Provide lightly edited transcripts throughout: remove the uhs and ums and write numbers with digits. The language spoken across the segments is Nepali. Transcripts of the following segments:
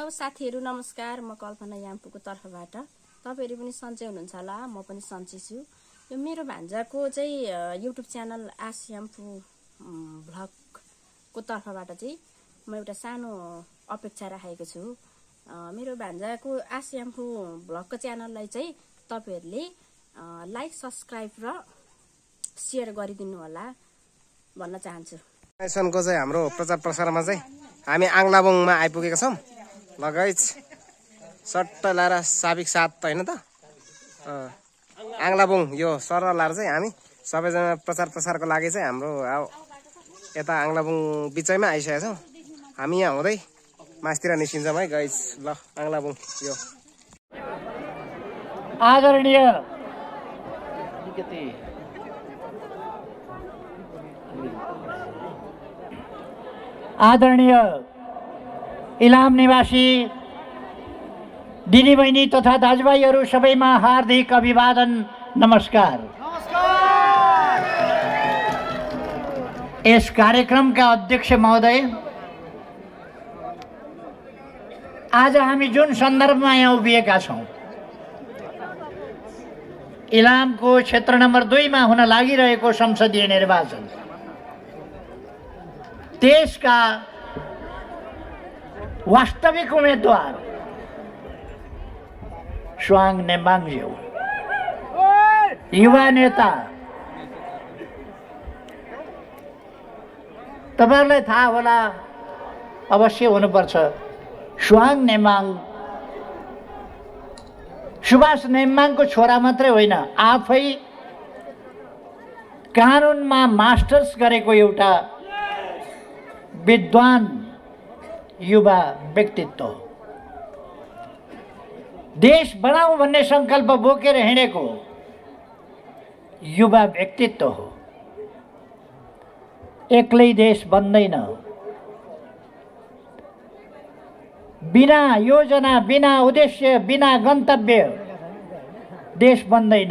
हेलो साथीहरु नमस्कार। म कल्पना याम्पूको तर्फबाट। तपाईहरु पनि सन्चै हुनुहुन्छ होला, म पनि सन्चै छु। यो मेरो भान्जाको चाहिँ युट्युब च्यानल आश याम्पू भ्लगको तर्फबाट चाहिँ म एउटा सानो अपेक्षा राखेको छु। मेरो भान्जाको आश याम्पू भ्लगको च्यानललाई चाहिँ तपाईहरुले लाइक, सब्स्क्राइब र शेयर गरिदिनु होला भन्न चाहन्छु। सनको चाहिँ हाम्रो प्रचार प्रसारमा चाहिँ हामी आङलाबुङमा आइपुगेका छौं। लगाइज सट्ट लाएर साबिक साथ हैन त आङलाबुङ यो सरर लाएर चाहिँ हामी सबैजना प्रचार प्रसारको लागि चाहिँ हाम्रो यता आङलाबुङ बिचैमा आइसकेका छौं। हामी यहाँ हुँदै मास्तिर निस्किन्छौं है गाइज। ल आङलाबुङ यो आदरणीय इलाम निवासी दिदी बहिनी तथा दाजुभाइहरू सबैमा हार्दिक अभिवादन, नमस्कार। यस कार्यक्रमका अध्यक्ष महोदय, आज हामी जुन सन्दर्भमा यहाँ उभिएका छौं, इलामको क्षेत्र नम्बर 2 मा हुन लागिरहेको संसदीय निर्वाचन, देशका वास्तविक उम्मेदवार स्वाङ नेम्बाङज्यू, युवा नेता, तपाईहरुलाई थाहा होला, अवश्य हुनुपर्छ, स्वाङ नेम्बाङ सुभाष नेम्बाङको छोरा मात्रै होइन, आफै कानुनमा मास्टर्स गरेको एउटा विद्वान युवा व्यक्तित्व हो। देश बनाऊ भन्ने संकल्प बोकेर हिँडेको युवा व्यक्तित्व हो। एक्लै देश बन्दैन, बिना योजना, बिना उद्देश्य, बिना गन्तव्य देश बन्दैन।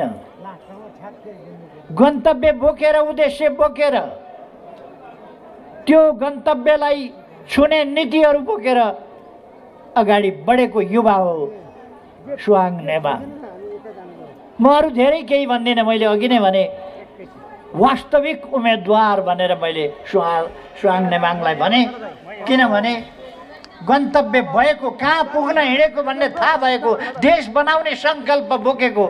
गन्तव्य बोकेर, उद्देश्य बोकेर, त्यो गन्तव्यलाई छुने नीतिहरू बोकेर अगाडि बढेको युवा हो स्वाङ नेम्बाङ। म अरू धेरै केही भन्दिनँ, मैले अघि नै भने वास्तविक उम्मेदवार भनेर मैले स्वाङ नेम्बाङलाई भने, किनभने गन्तव्य भएको, कहाँ पुग्न हिँडेको भन्ने थाहा भएको, देश बनाउने संकल्प बोकेको।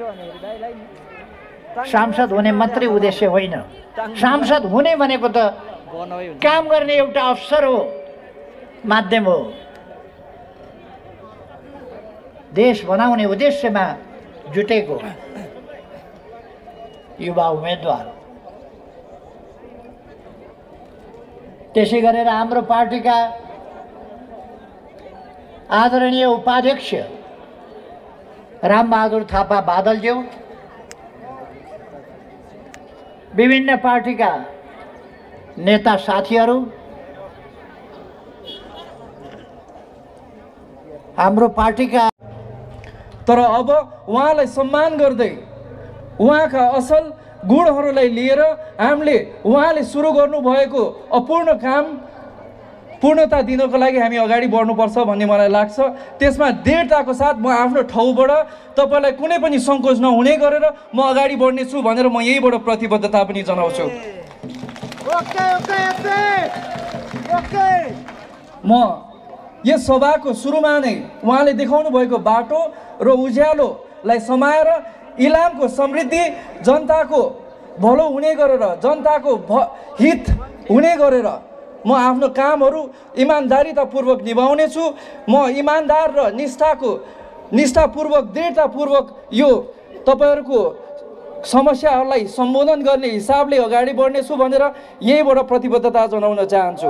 सांसद हुने मात्रै उद्देश्य होइन, सांसद हुने भनेको त काम गर्ने एउटा अवसर हो, माध्यम हो। देश बनाउने उद्देश्यमा जुटेको युवा उम्मेदवार। त्यसै गरेर हाम्रो पार्टीका आदरणीय उपाध्यक्ष रामबहादुर थापा बादलज्यू, विभिन्न पार्टीका नेता साथीहरू, हाम्रो पार्टीका, तर अब उहाँलाई सम्मान गर्दै उहाँका असल गुणहरूलाई लिएर हामीले उहाँले सुरु गर्नुभएको अपूर्ण काम पूर्णता दिनको लागि हामी अगाडि बढ्नुपर्छ भन्ने मलाई लाग्छ। त्यसमा दृढताको साथ म आफ्नो ठाउँबाट तपाईलाई कुनै पनि सङ्कोच नहुने गरेर म अगाडि बढ्नेछु भनेर म यहीबाट प्रतिबद्धता पनि जनाउँछु। म यस सभाको सुरुमा नै उहाँले देखाउनु भएको बाटो र उज्यालोलाई समाएर इलामको समृद्धि, जनताको भलो हुने गरेर, जनताको हित हुने गरेर म आफ्नो कामहरू इमान्दारितापूर्वक निभाउनेछु। म इमान्दार र निष्ठापूर्वक, दृढतापूर्वक यो तपाईहरुको समस्याहरूलाई सम्बोधन गर्ने हिसाबले अगाडि बढ्नेछु भनेर यहीबाट प्रतिबद्धता जनाउन चाहन्छु।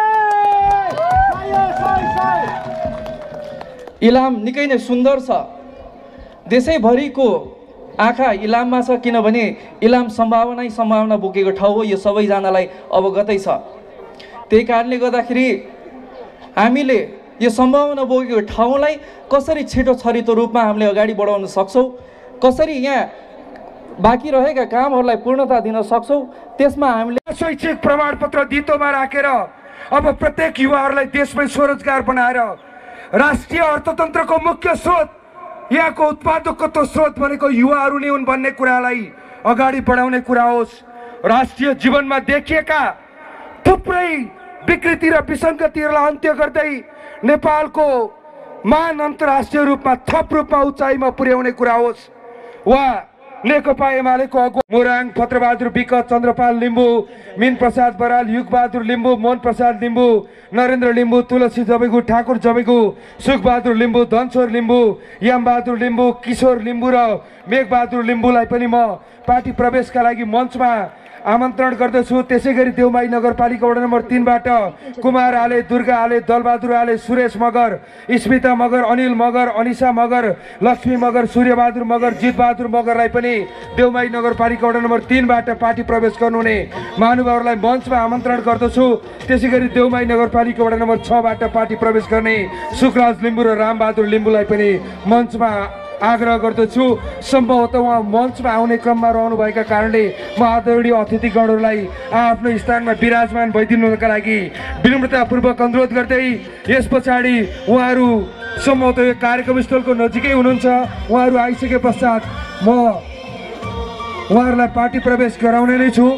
इलाम निकै नै सुन्दर छ, देशैभरिको आँखा इलाममा छ, किनभने इलाम सम्भावना बोकेको ठाउँ हो, यो सबैजनालाई अवगतै छ। त्यही कारणले गर्दाखेरि हामीले यो सम्भावना बोकेको ठाउँलाई कसरी छिटो छरितो रूपमा हामीले अगाडि बढाउन सक्छौँ, कसरी यहाँ बाँकी रहेका कामहरूलाई पूर्णता दिन सक्छौँ, त्यसमा हामीले शैक्षिक प्रमाणपत्र दितोमा राखेर अब प्रत्येक युवाहरूलाई देशमै स्वरोजगार बनाएर राष्ट्रिय अर्थतन्त्रको मुख्य स्रोत, यहाँको उत्पादकत्व स्रोत भनेको युवाहरू नै हुन् भन्ने कुरालाई अगाडि बढाउने कुरा होस्। राष्ट्रिय जीवनमा देखिएका थुप्रै विकृति र विसङ्गतिहरूलाई अन्त्य गर्दै नेपालको मान अन्तर्राष्ट्रिय रूपमा थप रूपमा उचाइमा पुर्याउने कुरा होस्। वा नेकपा एमालेको अगुवा मोराङ, फत्रबहादुर विक, चन्द्रपाल लिम्बू, मिन प्रसाद बराल, युगबहादुर लिम्बू, मोहन प्रसाद लिम्बू, नरेन्द्र लिम्बू, तुलसी जबेगु, ठाकुर जबेगु, सुखबहादुर लिम्बू, धनश्वर लिम्बू, यामबहादुर लिम्बू, किशोर लिम्बू र मेघबहादुर लिम्बूलाई पनि म पार्टी प्रवेशका लागि मञ्चमा आमन्त्रण गर्दछु। त्यसै गरी देउमाई नगरपालिका वडा नम्बर 3 बाट कुमार आले, दुर्गा आले, दलबहादुर आले, सुरेश मगर, स्मिता मगर, अनिल मगर, अनिसा मगर, लक्ष्मी मगर, सूर्यबहादुर मगर, जितबहादुर मगरलाई पनि देउमाई नगरपालिका वडा नम्बर 3 बाट पार्टी प्रवेश गर्नुहुने महानुभावहरूलाई मञ्चमा आमन्त्रण गर्दछु। त्यसै गरी देउमाई नगरपालिका वडा नम्बर 6 बाट पार्टी प्रवेश गर्ने सुखराज लिम्बू र रामबहादुर लिम्बूलाई पनि मञ्चमा आग्रह गर्दछु। सम्भवतः उहाँ मञ्चमा आउने क्रममा रहनुभएका कारणले म आदरणीय अतिथिगणहरूलाई आफ्नो स्थानमा विराजमान भइदिनुका लागि विनम्रतापूर्वक अनुरोध गर्दै यस पछाडि उहाँहरू सम्भवतः यो कार्यक्रम स्थलको नजिकै हुनुहुन्छ। उहाँहरू आइसके पश्चात म उहाँहरूलाई पार्टी प्रवेश गराउने नै छु।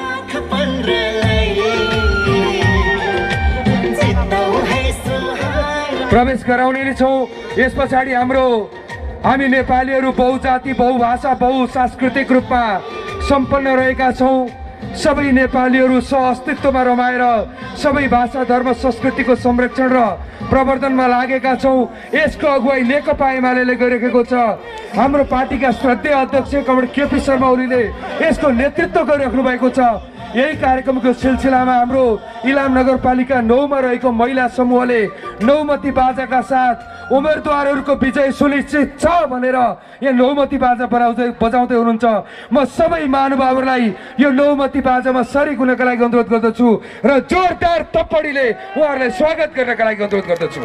प्रवेश गराउने नै छौँ। यस पछाडि हामी नेपालीहरू बहुजाति, बहुभाषा, बहुसांस्कृतिक रूपमा सम्पन्न रहेका छौँ। सबै नेपालीहरू सहअस्तित्वमा रमाएर सबै भाषा, धर्म, संस्कृतिको संरक्षण र प्रवर्धनमा लागेका छौँ। यसको अगुवाई नेकपा एमाले गरिरहेको छ। हाम्रो पार्टीका श्रद्धेय अध्यक्ष कमरेड केपी शर्मा ओलीले यसको नेतृत्व गरिराख्नु भएको छ। यही कार्यक्रमको सिलसिलामा हाम्रो इलाम नगरपालिका 9 मा रहेको महिला समूहले नौमती बाजाका साथ उम्मेदवारहरूको विजय सुनिश्चित छ भनेर यहाँ नौमती बाजा बजाउँदै हुनुहुन्छ। म सबै महानुभावहरूलाई यो नौमती बाजामा सरिक हुनका लागि अनुरोध गर्दछु र जोरदार थप्पडीले उहाँहरूलाई स्वागत गर्नका लागि अनुरोध गर्दछु।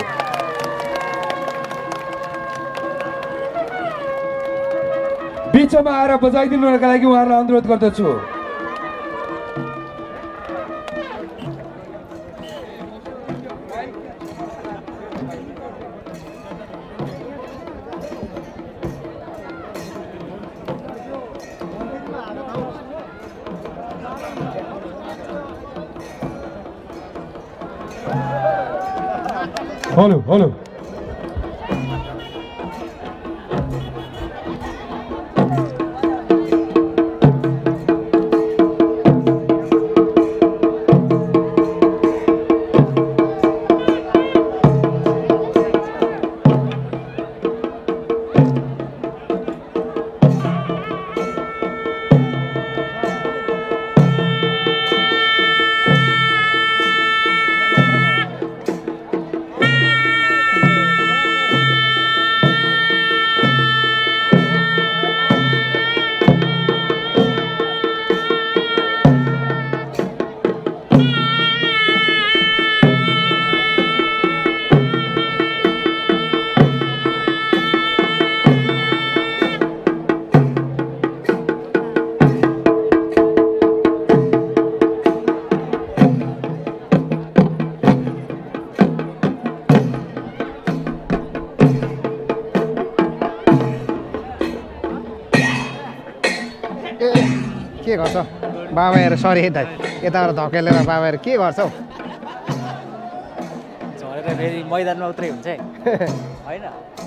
बिचमा आएर बजाइदिनुका लागि उहाँहरूलाई अनुरोध गर्दछु। हेलो हेलो के गर्छ बाबाहरू? सरी दाइ, यताबाट धकेलेर बाबाहरू के गर्छौ? झरेर फेरि मैदानमा उत्रै हुन्छ हैन?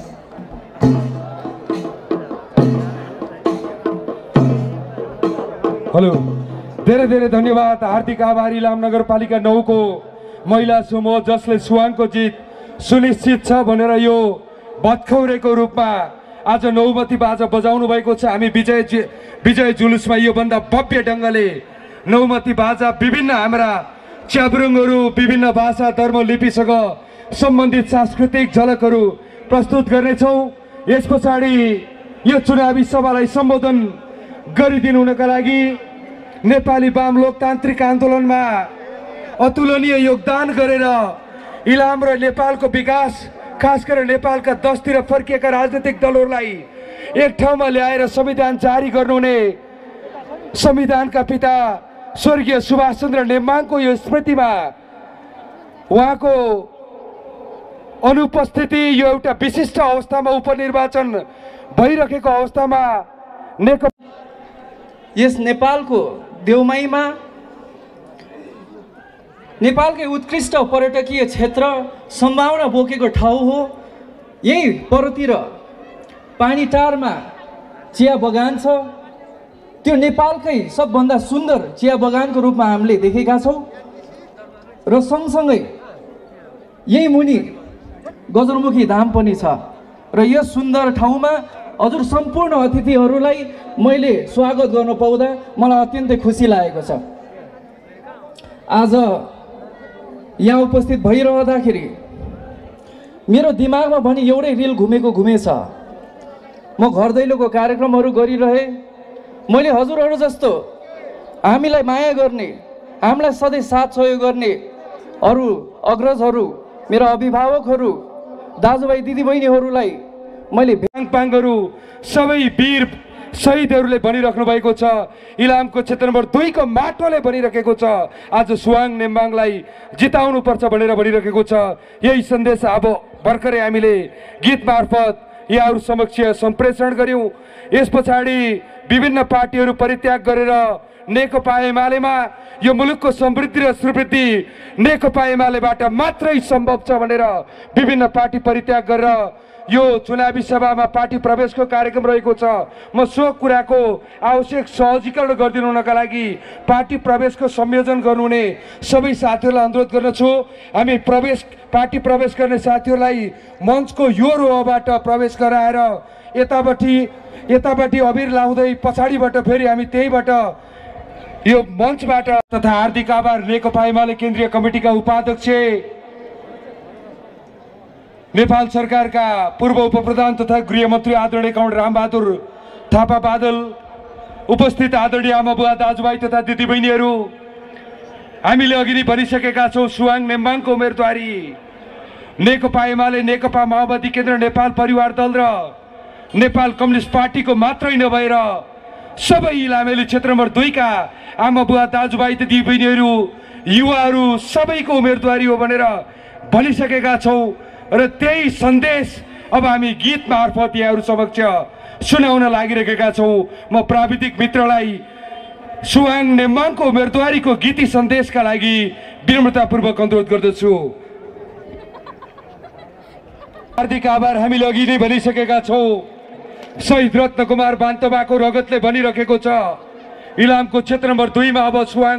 हेलो, धेरै धेरै धन्यवाद। हार्दिक आभारी इलाम नगरपालिका 9 को महिला समूह जसले सुवाङको जित सुनिश्चित छ भनेर यो भत्खौरेको रूपमा आज नौमती बाजा बजाउनु भएको छ। हामी विजय जुलुसमा योभन्दा भव्य ढङ्गले नौमती बाजा विभिन्न हाम्रा च्याब्रुङहरू, विभिन्न भाषा, धर्म, लिपिसँग सम्बन्धित सांस्कृतिक झलकहरू प्रस्तुत गर्नेछौँ। यस पछाडि यो चुनावी सभालाई सम्बोधन गरिदिनु हुनका लागि नेपाली वाम लोकतान्त्रिक आन्दोलनमा अतुलनीय योगदान गरेर इलाम र नेपालको विकास, खास गरेर नेपालका 10तिर फर्किएका राजनीतिक दलहरूलाई एक ठाउँमा ल्याएर संविधान जारी गर्नुहुने संविधानका पिता स्वर्गीय सुभाष चन्द्र नेमाङको यो स्मृतिमा उहाँको अनुपस्थिति यो एउटा विशिष्ट अवस्थामा उपनिर्वाचन भइरहेको अवस्थामा यस नेपालको देउमाईमा नेपालकै उत्कृष्ट पर्यटकीय क्षेत्र सम्भावना बोकेको ठाउँ हो। यही परतिर पानीटारमा चिया बगान छ। त्यो नेपालकै सबभन्दा सुन्दर चिया बगानको रूपमा हामीले देखेका छौँ। र सँगसँगै यही मुनि गजलमुखी धाम पनि छ। र यस सुन्दर ठाउँमा हजुर सम्पूर्ण अतिथिहरूलाई मैले स्वागत गर्न पाउँदा मलाई अत्यन्तै खुसी लागेको छ। आज यहाँ उपस्थित भइरहँदाखेरि मेरो दिमागमा भने एउटै रिल घुमेछ। म घर दैलोको कार्यक्रमहरू गरिरहेँ। मैले हजुरहरू जस्तो हामीलाई माया गर्ने, हामीलाई सधैँ साथ सहयोग गर्ने अरू अग्रजहरू, मेरा अभिभावकहरू, दाजुभाइ दिदीबहिनीहरूलाई मैले पाङपाङहरू सबै वीर शहीदहरूले भनिराख्नु भएको छ। इलामको क्षेत्र नम्बर 2 को माटोले भनिरहेको छ आज सुवाङ नेम्बाङलाई जिताउनु पर्छ भनेर भनिरहेको छ। यही सन्देश अब भर्खरै हामीले गीत मार्फत यहाँहरू समक्ष सम्प्रेषण गर्यौं। यस पछाडि विभिन्न पार्टीहरू परित्याग गरेर नेकपा एमालेमा यो मुलुकको समृद्धि र सुवृद्धि नेकपा एमालेबाट मात्रै सम्भव छ भनेर विभिन्न पार्टी परित्याग गरेर यो चुनावी सभामा पार्टी प्रवेशको कार्यक्रम रहेको छ। म सो कुराको आवश्यक सहजीकरण गरिदिनुका लागि पार्टी प्रवेशको संयोजन गर्नुहुने सबै साथीहरूलाई अनुरोध गर्दछु। हामी पार्टी प्रवेश गर्ने साथीहरूलाई मञ्चको यो रोबाट प्रवेश गराएर यतापट्टि अबिर लाउँदै पछाडिबाट फेरि हामी त्यहीबाट यो मञ्चबाट तथा हार्दिक आभार नेकपा एमाले केन्द्रीय कमिटीका उपाध्यक्ष नेपाल सरकारका पूर्व उपप्रधान तथा गृहमन्त्री आदरणीय कमरेड रामबहादुर थापा बादल, उपस्थित आदरणीय आमाबुवा दाजुभाइ तथा दिदीबहिनीहरू, हामीले अघि नै भनिसकेका छौँ सुवाङ नेम्बाङको उम्मेदवारी नेकपा एमाले, नेकपा माओवादी केन्द्र, नेपाल परिवार दल र नेपाल कम्युनिस्ट पार्टीको मात्रै नभएर सबै इलामेली क्षेत्र नम्बर 2 का आमाबुवा दाजुभाइ दिदीबहिनीहरू, युवाहरू सबैको उम्मेदवारी हो भनेर भनिसकेका छौँ। र त्यही सन्देश अब हामी गीत मार्फत यहाँहरू समक्ष सुनाउन लागिरहेका छौँ। म प्राविधिक मित्रलाई सुवाङ नेम्बाङको उम्मेदवारीको गीती सन्देशका लागि विनम्रतापूर्वक अनुरोध गर्दछु। हार्दिक आभार। हामीले अघि नै भनिसकेका छौँ शहीद रत्न कुमार बान्तवाको रगतले भनिरहेको छ इलामको क्षेत्र नम्बर 2 मा अब सुवाङ।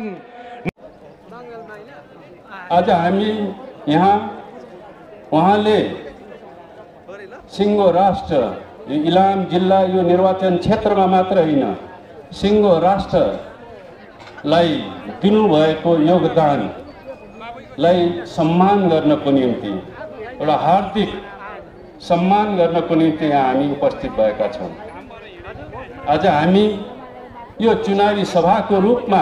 आज हामी यहाँ उहाँले सिङ्गो राष्ट्र इलाम जिल्ला यो निर्वाचन क्षेत्रमा मात्र होइन सिङ्गो राष्ट्रलाई दिनुभएको योगदानलाई सम्मान गर्नको निम्ति एउटा हार्दिक सम्मान गर्नको निम्ति यहाँ हामी उपस्थित भएका छौँ। आज हामी यो चुनावी सभाको रूपमा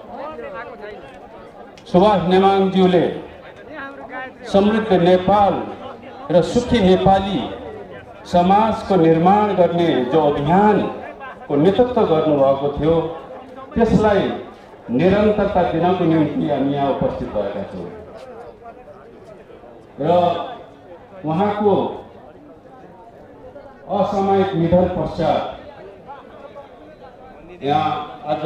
सुभाष नेमाङज्यूले समृद्ध नेपाल र सुखी नेपाली समाजको निर्माण गर्ने जो अभियानको नेतृत्व गर्नुभएको थियो त्यसलाई निरन्तरता दिनको निम्ति हामी यहाँ उपस्थित भएका छौँ। र उहाँको असामयिक निधन पश्चात यहाँ आज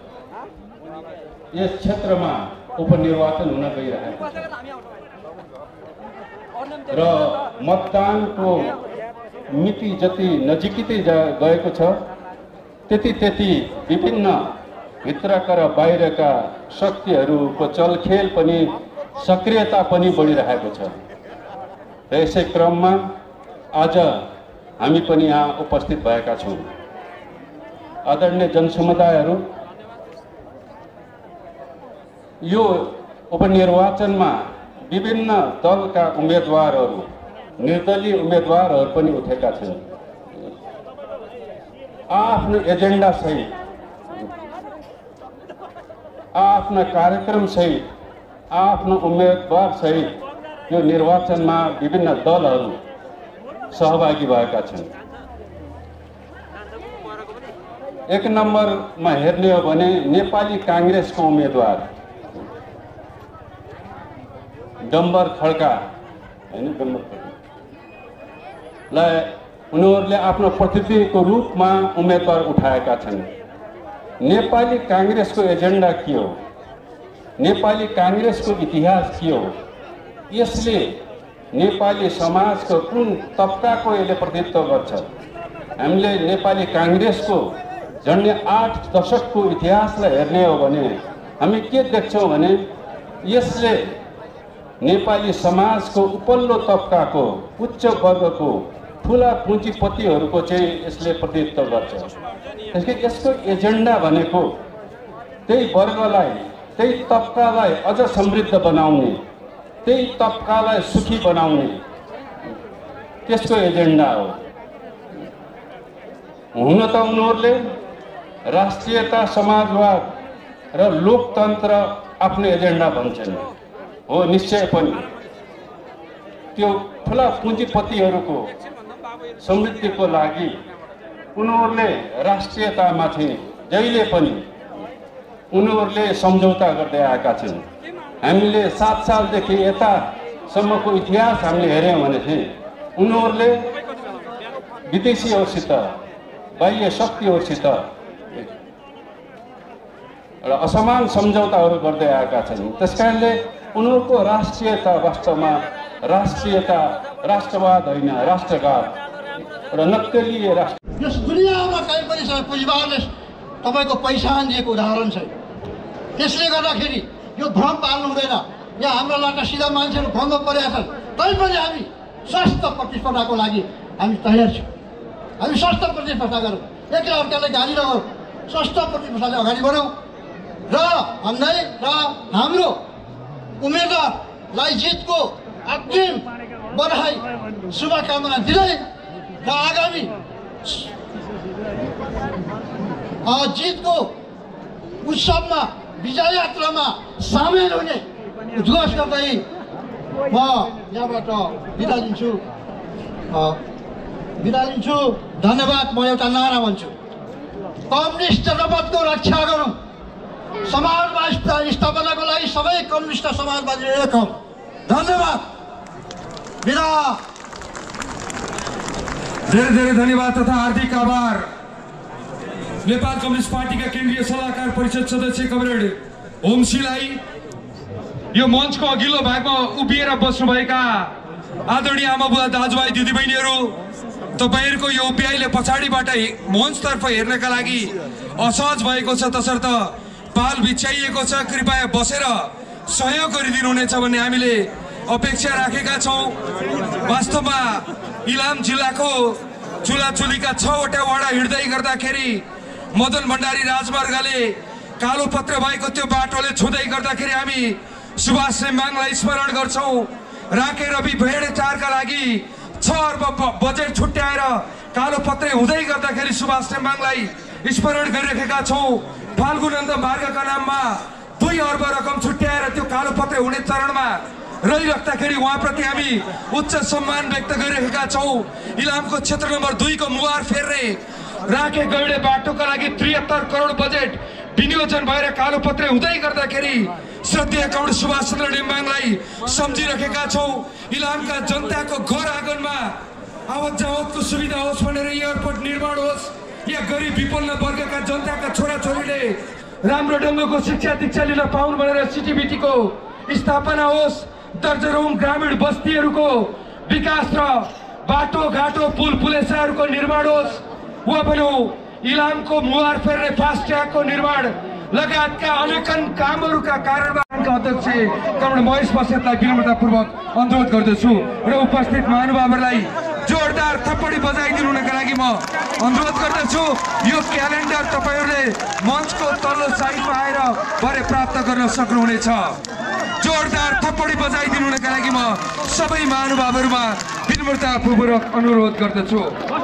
यस क्षेत्रमा उपनिर्वाचन हुन गइरहेको छ र मतदानको मिति जति नजिकै गएको छ त्यति विभिन्न भित्रका र बाहिरका शक्तिहरूको चलखेल पनि सक्रियता पनि बढिरहेको छ। र यसै क्रममा आज हामी पनि यहाँ उपस्थित भएका छौँ। आदरणीय जनसमुदायहरू, यो उपनिर्वाचनमा विभिन्न दलका उम्मेदवारहरू, निर्दलीय उम्मेदवारहरू पनि उठेका छन्। आफ्नो एजेन्डा सहित, आफ्ना कार्यक्रम सहित, आफ्नो उम्मेदवार सहित यो निर्वाचनमा विभिन्न दलहरू सहभागी भएका छन्। एक नम्बरमा हेर्ने हो भने नेपाली कांग्रेसको उम्मेदवार डम्बर खड्का हैन, डम्बर खड्का उनीहरूले आफ्नो प्रतिनिधिको रूपमा उम्मेदवार उठाएका छन्। नेपाली काङ्ग्रेसको एजेन्डा के हो, नेपाली काङ्ग्रेसको इतिहास के हो, यसले नेपाली समाजको कुन तबकाको यसले प्रतिनिधित्व गर्छ? हामीले नेपाली काङ्ग्रेसको झन्डै 8 दशकको इतिहासलाई हेर्ने हो भने हामी के देख्छौँ भने यसले नेपाली समाजको उपल्लो तबकाको उच्च वर्गको ठुला पुँजीपतिहरूको चाहिँ यसले प्रतिनिधित्व गर्छ। त्यसले यसको एजेन्डा भनेको त्यही वर्गलाई, त्यही तबकालाई अझ समृद्ध बनाउने, त्यही तबकालाई सुखी बनाउने त्यसको एजेन्डा हो। हुन त उनीहरूले राष्ट्रियता, समाजवाद र लोकतन्त्र आफ्नो एजेन्डा भन्छन्, हो निश्चय पनि। त्यो ठुला पुँजीपतिहरूको समृद्धिको लागि उनीहरूले राष्ट्रियतामाथि जहिले पनि उनीहरूले सम्झौता गर्दै आएका छन्। हामीले 7 सालदेखि यतासम्मको इतिहास हामीले हेऱ्यौँ भने चाहिँ उनीहरूले विदेशीहरूसित, बाह्य शक्तिहरूसित र असमान सम्झौताहरू गर्दै आएका छन्। त्यसकारणले उनीहरूको राष्ट्रियता वास्तवमा राष्ट्रियता राष्ट्रवाद होइन, राष्ट्रवाद र नक्कली राष्ट्र। यस दुनियाँमा कहीँ पनि पुँजीवादले तपाईँको पहिचान दिएको उदाहरण छ। त्यसले गर्दाखेरि यो भ्रम पाल्नु हुँदैन। यहाँ हाम्रा लाटा सिधा मान्छेहरू भ्रममा परेका छन्, तैपनि हामी स्वस्थ प्रतिस्पर्धाको लागि हामी तयार छौँ। हामी स्वस्थ प्रतिस्पर्धा गरौँ, एकले अर्कालाई गाली नगरौँ, स्वस्थ प्रतिस्पर्धाले अगाडि बढौँ र भन्दै र हाम्रो उम्मेदवारलाई जितको अग्रिम बधाई शुभकामना दिँदै र आगामी जितको उत्सवमा, विजय यात्रामा सामेल हुने उद्घोष गर्दै म यहाँबाट बिदा लिन्छु। धन्यवाद। म एउटा नारा भन्छु, कम्युनिस्ट जनपदको रक्षा गरौँ, समाजवाद स्थापनाको लागि सबै कम्युनिस्ट समाजवादी एक हौँ। धन्यवाद। बिदा। धेरै धेरै धन्यवाद तथा हार्दिक आभार नेपाल कम्युनिस्ट पार्टीका केन्द्रीय सल्लाहकार परिषद सदस्य कमरेड होमसीलाई, यो मञ्चको अघिल्लो भागमा उभिएर बस्नुभएका आदरणीय आमाबुवा दाजुभाइ दिदीबहिनीहरू, तपाईँहरूको यो उभियाइले पछाडिबाट मञ्चतर्फ हेर्नका लागि असहज भएको छ, तसर्थ पाल बिछ्याइएको छ। कृपया बसेर सहयोग गरिदिनुहुनेछ भन्ने हामीले अपेक्षा राखेका छौँ। वास्तवमा इलाम जिल्लाको चुलाचुलीका 6वटा वडा हिँड्दै गर्दाखेरि मदन भण्डारी राजमार्गले कालोपत्र भएको त्यो बाटोले छुँदै गर्दाखेरि हामी सुभाष नेम्बाङलाई स्मरण गर्छौँ। राके रवि भेडाचारका लागि 6 अर्ब बजेट छुट्याएर कालोपत्रे हुँदै गर्दाखेरि सुभाष नेम्बाङलाई स्मरण गरिरहेका छौँ। फाल्गुनन्द मार्गका नाममा 2 अर्ब रकम छुट्याएर त्यो कालोपत्रे हुने चरणमा रहिराख्दाखेरि उहाँप्रति हामी उच्च सम्मान व्यक्त गरिरहेका छौँ। इलामको क्षेत्र नम्बर 2 को मुहार फेर्ने राके गैडे बाटोका लागि 73 करोड बजेट विनियोजन भएर कालोपत्रे हुँदै गर्दाखेरि श्रद्धेय कमरेड सुभाष चन्द्र नेम्बाङलाई सम्झिरहेका छौँ। इलामका जनताको घर आँगनमा आवत जावतको सुविधा होस् भनेर एयरपोर्ट निर्माण होस्, या गरिब विपन्न वर्गका जनताका छोराछोरीले राम्रो ढङ्गको शिक्षा दीक्षा लिन पाउन् भनेर सिटिबिटीको स्थापना होस्, दर्जनौं ग्रामीण बस्तीहरूको विकास र बाटोघाटो पुल पुलेसाहरूको निर्माण होस्, वा भनौँ इलामको मुहार फेर्ने फास्ट ट्र्याकको निर्माण लगायतका अनेकन कामहरूका कारणबाट अध्यक्ष कमरेड महेश बस्नेतलाई विनम्रतापूर्वक अनुरोध गर्दछु र उपस्थित महानुभावहरूलाई जोरदार थप्पडी बजाइदिनुका लागि म अनुरोध गर्दछु। यो क्यालेन्डर तपाईँहरूले मञ्चको तल्लो साइडमा आएर भरे प्राप्त गर्न सक्नुहुनेछ। जोरदार थप्पडी बजाइदिनुका लागि म सबै महानुभावहरूमा विनम्रतापूर्वक अनुरोध गर्दछु।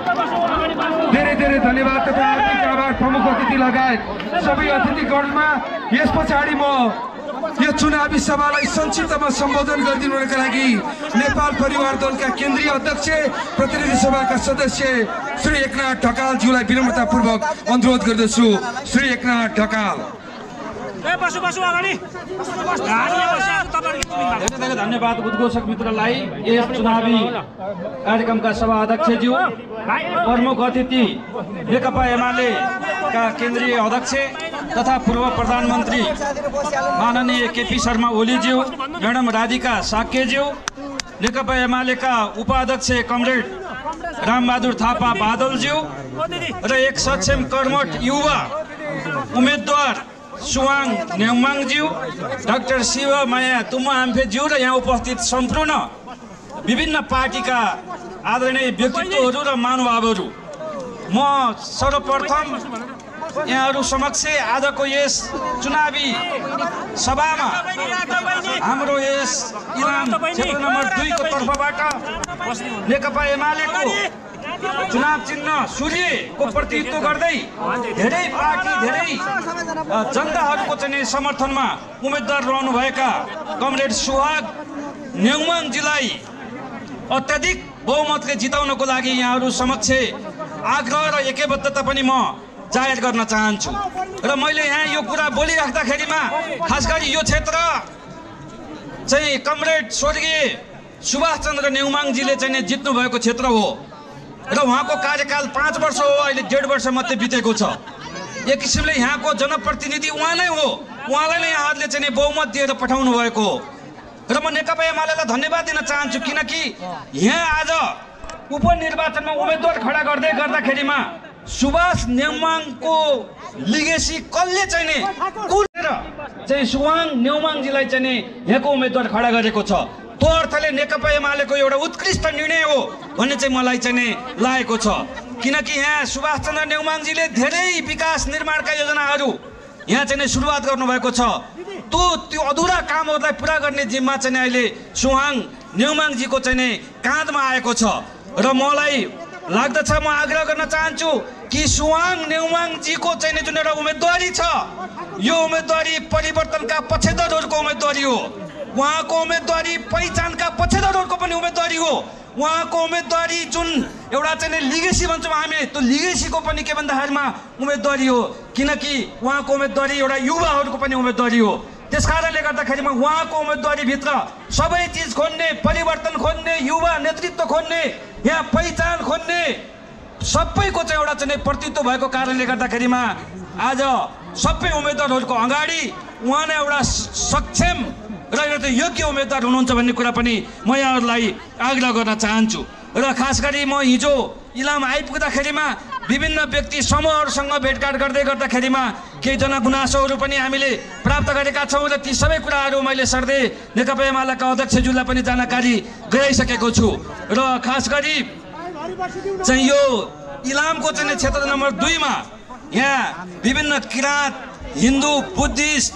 धेरै धेरै धन्यवाद तथा हार्दिक आभार प्रमुख अतिथि लगायत सबै अतिथिगणमा। यस पछाडि म यो चुनावी सभालाई संक्षिप्तमा सम्बोधन गरिदिनुका लागि नेपाल परिवार दलका केन्द्रीय अध्यक्ष प्रतिनिधि सभाका सदस्य श्री एकनाथ ढकालज्यूलाई विनम्रतापूर्वक अनुरोध गर्दछु। श्री एकनाथ ढकाल। धेरै धन्यवाद उद्घोषक मित्रलाई। यस चुनावी कार्यक्रमका सभा अध्यक्षज्यू, प्रमुख अतिथि नेकपा एमालेका केन्द्रीय अध्यक्ष तथा पूर्व प्रधानमन्त्री माननीय केपी शर्मा ओलीज्यू, म्याडम राधिका साक्यज्यू, नेकपा एमालेका उपाध्यक्ष कमरेड रामबहादुर थापा बादलज्यू र एक सक्षम कर्मठ युवा उम्मेदवार सुवाङ नेउमाङज्यू, डाक्टर शिवमाया तुम्मा आम्फेज्यू र यहाँ उपस्थित सम्पूर्ण विभिन्न पार्टीका आदरणीय व्यक्तित्वहरू र महानुभावहरू, म सर्वप्रथम यहाँहरू समक्ष आजको यस चुनावी सभामा हाम्रो यस इलाम क्षेत्र नम्बर 2 को तर्फबाट नेकपा एमालेको चुनाव चिन्ह सूर्यको प्रतिनिधित्व गर्दै धेरै पार्टी, धेरै जनताहरूको चाहिँ समर्थनमा उम्मेदवार रहनुभएका कमरेड सुहाग नेउमाङजीलाई अत्याधिक बहुमतले जिताउनको लागि यहाँहरू समक्ष आग्रह र एकबद्धता पनि म जाहेर गर्न चाहन्छु। र मैले यहाँ यो कुरा बोलिराख्दाखेरिमा खास गरी यो क्षेत्र चाहिँ कमरेड स्वर्गीय सुभाष चन्द्र नेउमाङजीले चाहिँ जित्नु भएको क्षेत्र हो र उहाँको कार्यकाल 5 वर्ष हो, अहिले 1.5 वर्ष मात्रै बितेको छ। एक किसिमले यहाँको जनप्रतिनिधि उहाँ नै हो, उहाँलाई नै यहाँहरूले चाहिँ बहुमत दिएर पठाउनु भएको हो र म नेकपा एमालेलाई धन्यवाद दिन चाहन्छु, किनकि यहाँ आज उपनिर्वाचनमा उम्मेदवार खडा गर्दै गर्दाखेरिमा सुभाष नेउमाङको लिगेसी कसले चाहिँ कुरेर चाहिँ सुवाङ नेउमाङजीलाई चाहिँ यहाँको उम्मेदवार खडा गरेको छ। त्यो अर्थले नेकपा एमालेको एउटा उत्कृष्ट निर्णय हो भन्ने चाहिँ मलाई चाहिँ लागेको छ, किनकि यहाँ सुभाष चन्द्र नेउमाङजीले धेरै विकास निर्माणका योजनाहरू यहाँ चाहिँ सुरुवात गर्नुभएको छ। त्यो अधुरा कामहरूलाई पुरा गर्ने जिम्मा चाहिँ अहिले सुहाङ नेउमाङजीको चाहिँ काँधमा आएको छ र मलाई लाग्दछ, म आग्रह गर्न चाहन्छु कि सुहाङ नेउमाङजीको चाहिँ जुन एउटा उम्मेदवारी छ, यो उम्मेदवारी परिवर्तनका पक्षधरहरूको उम्मेदवारी हो, उहाँको उम्मेदवारी पहिचानका पक्षधरहरूको पनि उम्मेदवारी हो, उहाँको उम्मेदवारी जुन एउटा चाहिँ लिगेसी भन्छौँ हामी, त्यो लिगेसीको पनि के भन्दाखेरिमा उम्मेदवारी हो, किनकि उहाँको उम्मेदवारी एउटा युवाहरूको पनि उम्मेदवारी हो। त्यस कारणले गर्दाखेरिमा उहाँको उम्मेदवारीभित्र सबै चिज खोज्ने, परिवर्तन खोज्ने, युवा नेतृत्व खोज्ने, यहाँ पहिचान खोज्ने सबैको चाहिँ एउटा चाहिँ प्रतित्व भएको कारणले गर्दाखेरिमा आज सबै उम्मेदवारहरूको अगाडि उहाँ नै एउटा सक्षम र एउटा योग्य उम्मेदवार हुनुहुन्छ भन्ने कुरा पनि म यहाँहरूलाई आग्रह गर्न चाहन्छु। र खास गरी म हिजो इलाम आइपुग्दाखेरिमा विभिन्न व्यक्ति समूहहरूसँग भेटघाट गर्दै गर्दाखेरिमा केही जनगुनासोहरू पनि हामीले प्राप्त गरेका छौँ र ती सबै कुराहरू मैले सर्दै नेकपा एमालेका अध्यक्षज्यूलाई पनि जानकारी गराइसकेको छु। र खास गरी चाहिँ यो इलामको चाहिँ क्षेत्र नम्बर 2 मा यहाँ विभिन्न किराँत, हिन्दू, बुद्धिस्ट,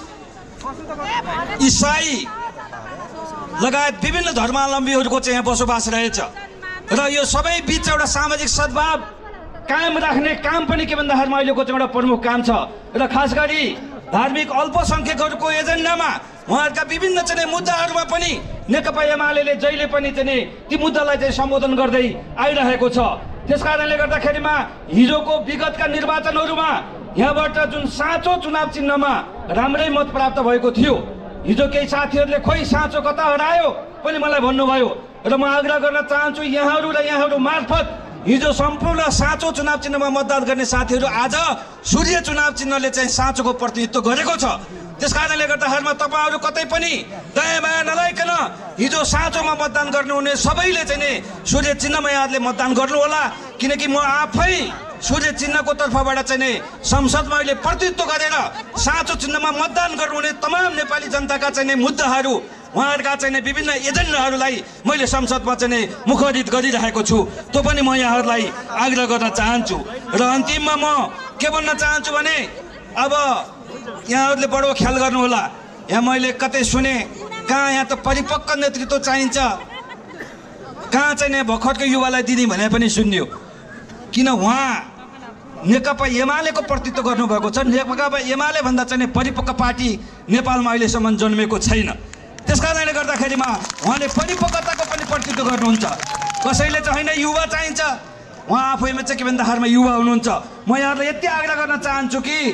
इसाई लगायत विभिन्न धर्मावलम्बीहरूको चाहिँ यहाँ बसोबास रहेछ र यो सबै बिच एउटा सामाजिक सद्भाव कायम राख्ने काम पनि के भन्दाखेरिमा अहिलेको चाहिँ एउटा प्रमुख काम छ। र खास गरी धार्मिक अल्पसङ्ख्यकहरूको एजेन्डामा उहाँहरूका विभिन्न चाहिँ मुद्दाहरूमा पनि नेकपा एमालेले जहिले पनि चाहिँ ती मुद्दालाई चाहिँ सम्बोधन गर्दै आइरहेको छ। त्यस कारणले गर्दाखेरिमा हिजोको विगतका निर्वाचनहरूमा यहाँबाट जुन साँचो चुनाव चिन्हमा राम्रै मत प्राप्त भएको थियो, हिजो केही साथीहरूले खोइ साँचो कता हरायो पनि मलाई भन्नुभयो र म आग्रह गर्न चाहन्छु यहाँहरू र यहाँहरू मार्फत हिजो सम्पूर्ण साँचो चुनाव चिन्हमा मतदान गर्ने साथीहरू आज सूर्य चुनाव चिन्हले चाहिँ साँचोको प्रतिनिधित्व गरेको छ। त्यस कारणले गर्दाखेरिमा तपाईँहरू कतै पनि दया माया नलाइकन हिजो साँचोमा मतदान गर्नुहुने सबैले चाहिँ नि सूर्य चिन्हमा यहाँहरूले मतदान गर्नुहोला, किनकि म आफै सूर्य चिन्हको तर्फबाट चाहिँ नि संसदमा अहिले प्रतिनिधित्व गरेर साँचो चिन्हमा मतदान गर्नुहुने तमाम नेपाली जनताका चाहिँ मुद्दाहरू, उहाँहरूका चाहिँ विभिन्न एजेन्डाहरूलाई मैले संसदमा चाहिँ मुखरित गरिरहेको छु। त्यो पनि म यहाँहरूलाई आग्रह गर्न चाहन्छु। र अन्तिममा म के भन्न चाहन्छु भने अब यहाँहरूले बडो ख्याल गर्नुहोला, यहाँ मैले कतै सुने कहाँ यहाँ त परिपक्व नेतृत्व चाहिन्छ, कहाँ चाहिँ भर्खरको युवालाई दिने भने पनि सुन्यो, किन उहाँ नेकपा एमालेको प्रतिनिधित्व गर्नुभएको छ। नेकपा एमाले भन्दा चाहिँ परिपक्व पार्टी नेपालमा अहिलेसम्म जन्मेको छैन। त्यस कारणले गर्दाखेरिमा उहाँले परिपक्वताको पनि प्रतिनिधित्व गर्नुहुन्छ। कसैले चाहिँ होइन युवा चाहिन्छ, उहाँ आफैमा चाहिँ के भन्दाखेरिमा युवा हुनुहुन्छ। म यहाँहरूलाई यति आग्रह गर्न चाहन्छु कि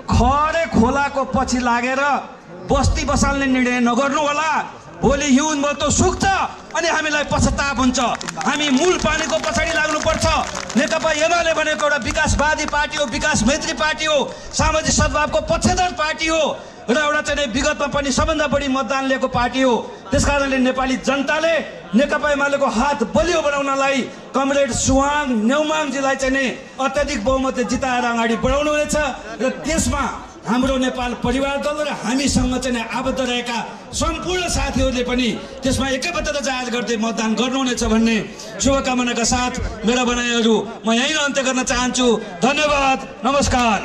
खरे खोलाको पछि लागेर बस्ती बसाल्ने निर्णय नगर्नु होला। भोलि हिउँ महतो सुक्छ अनि हामीलाई पश्चाताप हुन्छ। हामी मूल पानीको पछाडि लाग्नुपर्छ। नेकपा एमाले भनेको एउटा विकासवादी पार्टी हो, विकास मैत्री पार्टी हो, सामाजिक सद्भावको पक्षधर पार्टी हो र एउटा चाहिँ विगतमा पनि सबभन्दा बढी मतदान लिएको पार्टी हो। त्यसकारणले नेपाली जनताले नेकपा एमालेको हात बलियो बनाउनलाई कमरेड सुवाङ नेउमाङजीलाई चाहिँ नै अत्याधिक बहुमतले जिताएर अगाडि बढाउनु हुनेछ र त्यसमा हाम्रो नेपाल परिवार दल र हामीसँग चाहिँ आबद्ध रहेका सम्पूर्ण साथीहरूले पनि त्यसमा एकैबद्धता जाहेर गर्दै मतदान गर्नुहुनेछ भन्ने शुभकामनाका साथ मेरा भनाइहरू म यहीँ अन्त्य गर्न चाहन्छु। धन्यवाद, नमस्कार।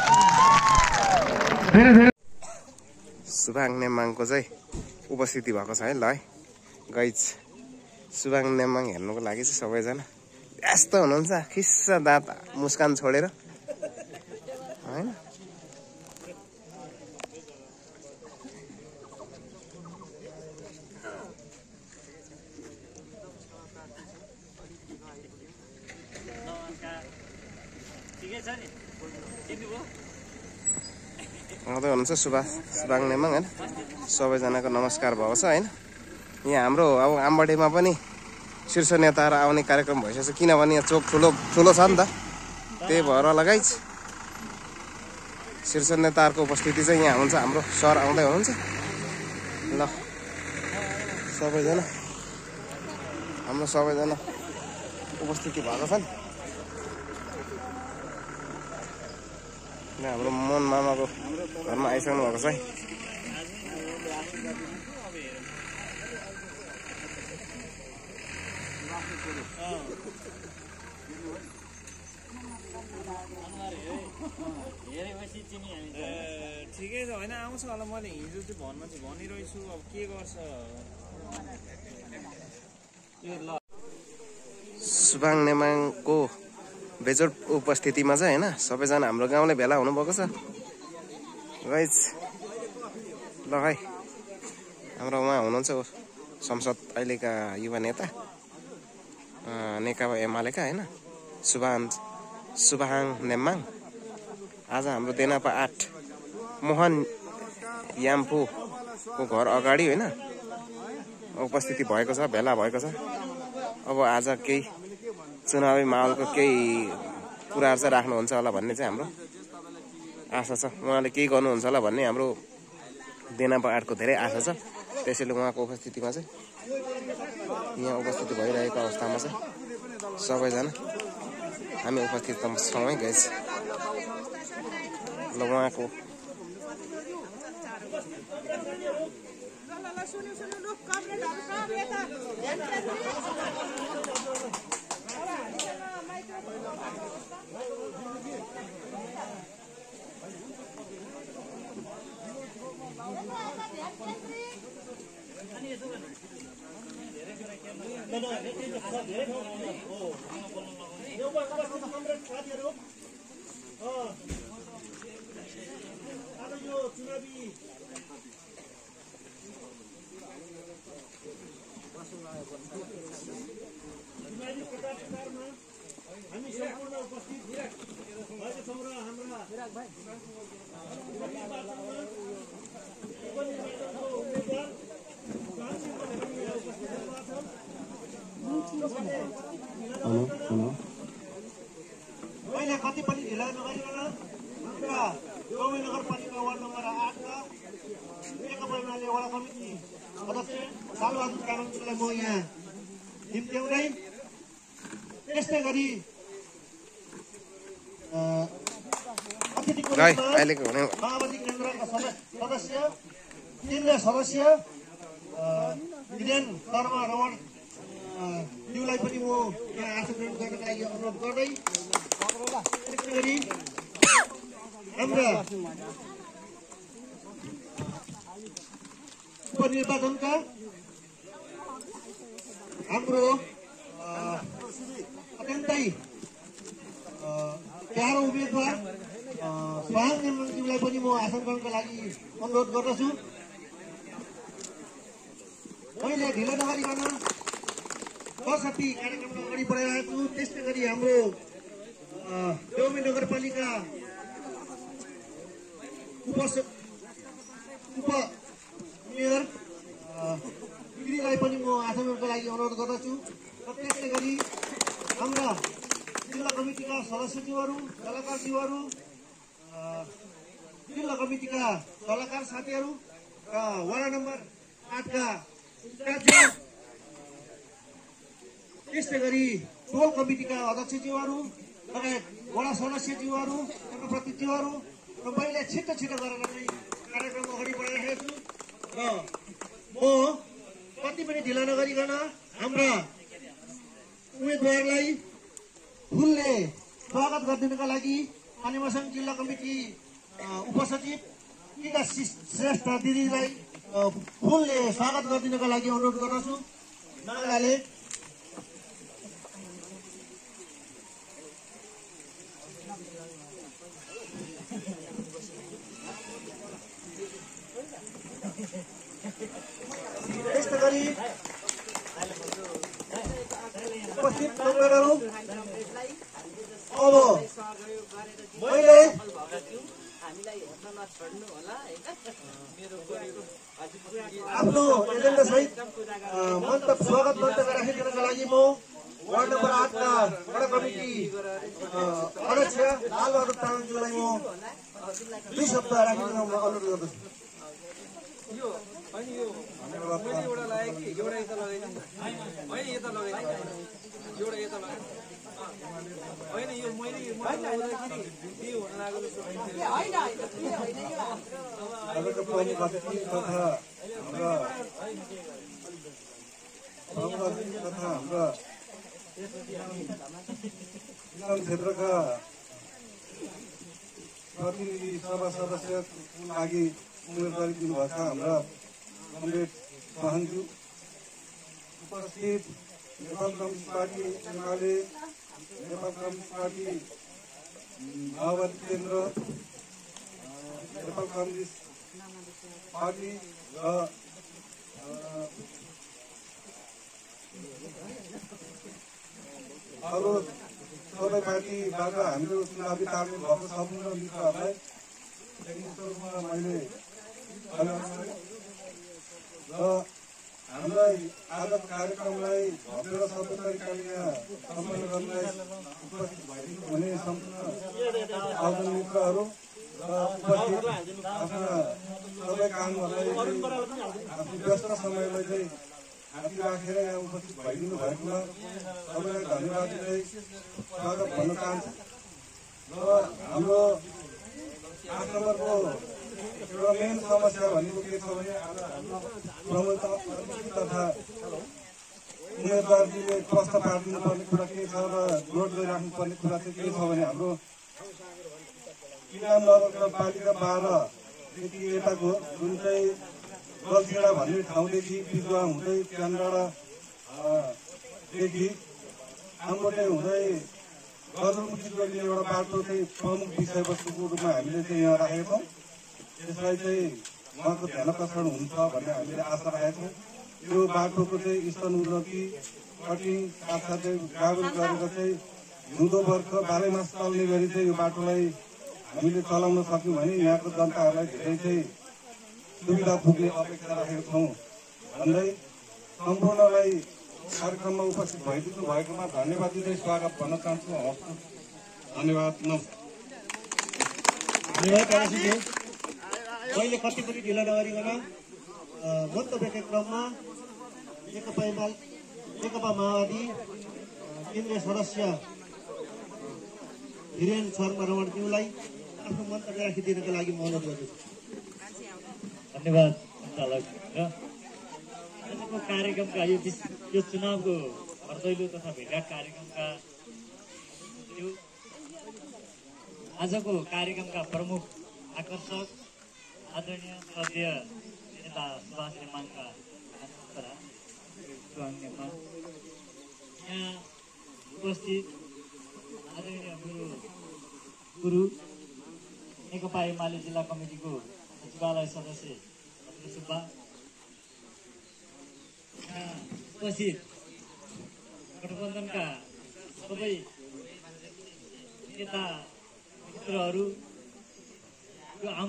सुभाङ नेमाङको चाहिँ उपस्थिति भएको छ है। ल है गाइज, सुभाङ नेमाङ हेर्नुको लागि चाहिँ सबैजना व्यस्त हुनुहुन्छ, खिस्सा दाँत मुस्कान छोडेर होइन। आउँदै हुनुहुन्छ सुभाङ नेमाङ होइन। सबैजनाको नमस्कार भएको छ होइन। यहाँ हाम्रो अब आम्बडेमा पनि शीर्ष नेताहरू आउने कार्यक्रम भइसकेको छ, किनभने यहाँ चोक ठुलो छ नि त, त्यही भएर लगाइ शीर्ष नेताहरूको उपस्थिति चाहिँ यहाँ हुन्छ। हाम्रो सर आउँदै हुनुहुन्छ। ल सबैजना हाम्रो सबैजना उपस्थिति भएको छ नि। हाम्रो मोहन मामाको घरमा आइसक्नु भएको छ है। ठिकै छ होइन, आउँछ होला। मैले हिजो चाहिँ भनिरहेछु, अब के गर्छ। सुभाङ नेमाङको बेजोड उपस्थितिमा चाहिँ होइन सबैजना हाम्रो गाउँले भेला हुनुभएको छ गाइज। ल है, हाम्रो उहाँ हुनुहुन्छ संसद अहिलेका युवा नेता नेकपा एमालेका होइन, सुभाङ नेमाङ। आज हाम्रो देनापा 8 मोहन याम्फूको घर अगाडि होइन उपस्थिति भएको छ, भेला भएको छ। अब आज केही चुनावी माहौलको केही कुराहरू चाहिँ राख्नुहुन्छ होला भन्ने चाहिँ हाम्रो आशा छ। उहाँले केही गर्नुहुन्छ होला भन्ने हाम्रो देनापा 8 को धेरै आशा छ। त्यसैले उहाँको उपस्थितिमा चाहिँ यहाँ उपस्थिति भइरहेको अवस्थामा चाहिँ सबैजना हामी उपस्थित छौँ है गाइस। ल उहाँको मैले कति पनि ढिला नगरिकन गौरी नगरपालिका वार्ड नम्बर 8 का नेकपा एमाले वडा समिति अध्यक्ष सालबहादुर कानुनजीलाई म यहाँ निम्त्याउँदै, त्यस्तै गरी अतिथिको रूपमा माओवादी केन्द्रका सदस्य केन्द्रीय सदस्य विद्यान शर्मा रमण ज्यूलाई पनि म यहाँ आसन ग्रहण गर्नका लागि अनुरोध गर्दै, त्यसै गरी हाम्रा उपनिर्वाचनका हाम्रो अत्यन्तै प्यारो उम्मेदवार सुभाङ नेमाङज्यूलाई पनि म आसन ग्रहणका लागि अनुरोध गर्दछु। मैले ढिलो नगरिकन कसरी कार्यक्रमलाई अगाडि बढाइरहेको छु। त्यस्तै गरी हाम्रो देउमी नगरपालिका उपमेयर दिदीलाई पनि म आचरणको लागि अनुरोध गर्दछु र त्यसै गरी हाम्रा जिल्ला कमिटीका सदस्यज्यूहरू कलाकारज्यूहरू जिल्ला कमिटीका कलाकार साथीहरू र वडा नम्बर 8 का स्टाफज्यू त्यसै गरी टोल कमिटीका अध्यक्षज्यूहरू लगायत वडा सदस्यज्यूहरू जनप्रतिनिधिज्यूहरू र मैले छिटो गरेर चाहिँ कार्यक्रम अगाडि बढाइरहेको छु र म कति पनि ढिला नगरिकन हाम्रा उम्मेदवारलाई फुलले स्वागत गरिदिनुका लागि कालिम्पोङ जिल्ला कमिटी उपसचिव टीका श्रेष्ठ दिदीलाई फुलले स्वागत गरिदिनुका लागि अनुरोध गर्दछु। नागाले त्यस्तै गरी उपस्थित मेहमानहरू अब मैले आफ्नो एजेन्डा सहित मन्तव्य स्वागत मन्तव्य राखिदिनका लागि म वार्ड नम्बर 8 का वडा कमिटी अध्यक्ष लालबहादुर तामाङज्यूलाई म 2 शब्द राखिदिन अनुरोध गर्दछु। क्षेत्रका प्रतिनिधि सभा सदस्यको लागि उम्मेदवारी दिनुभएका हाम्रा कमरेड सहनज्यू, उपस्थित Nepal communist party Emale, Nepal communist party माओवादी केन्द्र, नेपाल कम्युनिस्ट पार्टी र अरू सबै पार्टीबाट हाम्रो चुनावी तालमेल भएको सम्पूर्ण मित्रहरूलाई मैले र हामीलाई आजको कार्यक्रमलाई भव्य र सफल तरिकाले यहाँ सम्पन्न गर्नलाई उपस्थित भइदिनु हुने सम्पूर्ण आदरणीय मित्रहरू र उपस्थित आफ्ना सबै कामहरूलाई आफ्नो व्यस्त समयलाई चाहिँ हाती राखेर यहाँ उपस्थित भइदिनु भएकोमा सबैलाई धन्यवाद दिँदै स्वागत भन्न चाहन्छु। र हाम्रो 8 नम्बरको एउटा मेन समस्या भनेको के छ भने तथा उम्मेदवारजीले प्रस्ताव पारिदिनु पर्ने कुरा के छ र जोड गरिराख्नु पर्ने कुरा चाहिँ के छ भने हाम्रो इलाम नगरपालिका 12 देखि यताको जुन चाहिँ गल्छेडा भन्ने ठाउँदेखि बिजुवा हुँदै क्यानडादेखि आम्बोटे हुँदै गजलमुखी जोड्ने एउटा बाटो चाहिँ प्रमुख विषयवस्तुको रूपमा हामीले चाहिँ यहाँ राखेका छौँ। त्यसलाई चाहिँ उहाँको ध्यानकर्षण हुन्छ भन्ने हामीले आशा राखेका छौँ। यो बाटोको चाहिँ स्थल उन्नति कटिङ साथसाथै गागुल गरेर चाहिँ हिउँदो वर्ष 12 मास चल्ने गरी चाहिँ यो बाटोलाई हामीले चलाउन सक्यौँ भने यहाँको जनताहरूलाई धेरै चाहिँ सुविधा पुग्ने अपेक्षा राखेका छौँ भन्दै सम्पूर्णलाई कार्यक्रममा उपस्थित भइदिनु भएकोमा धन्यवाद दिँदै स्वागत भन्न चाहन्छु। धन्यवाद। मैले कति पनि ढिला नगरिकन मन्तव्यका क्रममा नेकपा माओवादी केन्द्रीय सदस्य वीरेन शर्मा रमणज्यूलाई आफ्नो मन्तव्य राखिदिनका लागि म अनुरोध गर्दछु। धन्यवाद सञ्चालक। आजको कार्यक्रमका यो चुनावको अर्दैलो तथा भेटघाट कार्यक्रमका आजको कार्यक्रमका प्रमुख आकर्षक आदरणीय श्रद्धेय नेता सुभाष नेमाङका यहाँ उपस्थित आदरणीय मेरो गुरु नेकपा एमाले जिल्ला कमिटीको सचिवालय सदस्य भद्र सुब्बा, यहाँ उपस्थित गठबन्धनका सबै नेता मित्रहरू, यो